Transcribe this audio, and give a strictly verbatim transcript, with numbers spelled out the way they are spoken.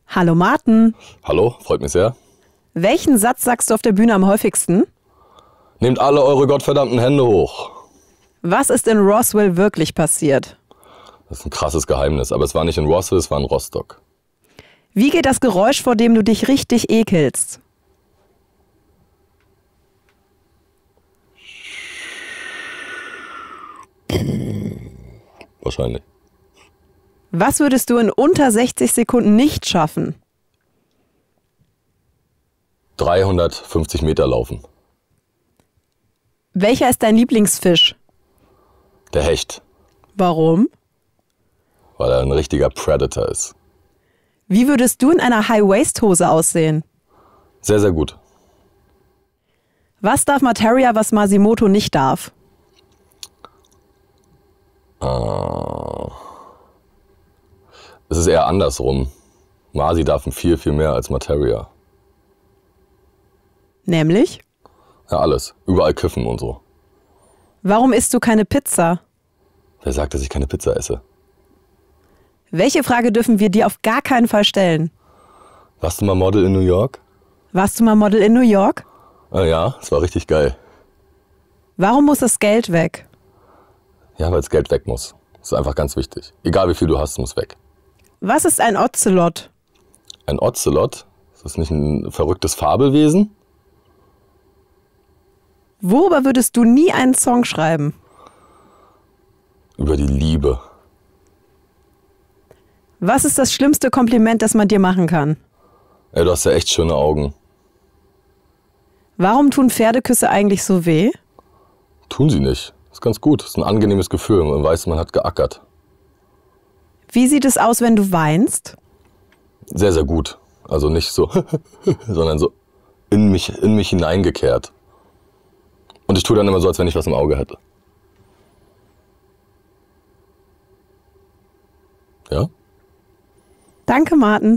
Hallo Martin. Hallo, freut mich sehr. Welchen Satz sagst du auf der Bühne am häufigsten? Nehmt alle eure gottverdammten Hände hoch. Was ist in Roswell wirklich passiert? Das ist ein krasses Geheimnis, aber es war nicht in Roswell, es war in Rostock. Wie geht das Geräusch, vor dem du dich richtig ekelst? Wahrscheinlich. Was würdest du in unter sechzig Sekunden nicht schaffen? dreihundertfünfzig Meter laufen. Welcher ist dein Lieblingsfisch? Der Hecht, Warum? weil er ein richtiger Predator ist. Wie würdest du in einer High-Waist-Hose aussehen? Sehr, sehr gut. Was darf Materia, was Masimoto nicht darf? Äh, es ist eher andersrum. Masi darf viel, viel mehr als Materia. Nämlich? Ja, alles. Überall kiffen und so. Warum isst du keine Pizza? Wer sagt, dass ich keine Pizza esse? Welche Frage dürfen wir dir auf gar keinen Fall stellen? Warst du mal Model in New York? Warst du mal Model in New York? Ah, ja, es war richtig geil. Warum muss das Geld weg? Ja, weil das Geld weg muss. Das ist einfach ganz wichtig. Egal wie viel du hast, es muss weg. Was ist ein Ocelot? Ein Ocelot? Ist das nicht ein verrücktes Fabelwesen? Worüber würdest du nie einen Song schreiben? Über die Liebe. Was ist das schlimmste Kompliment, das man dir machen kann? Ey, du hast ja echt schöne Augen. Warum tun Pferdeküsse eigentlich so weh? Tun sie nicht. Ist ganz gut. Ist ein angenehmes Gefühl. Man weiß, man hat geackert. Wie sieht es aus, wenn du weinst? Sehr, sehr gut. Also nicht so, sondern so in mich, in mich hineingekehrt. Und ich tue dann immer so, als wenn ich was im Auge hätte. Ja? Danke, Martin.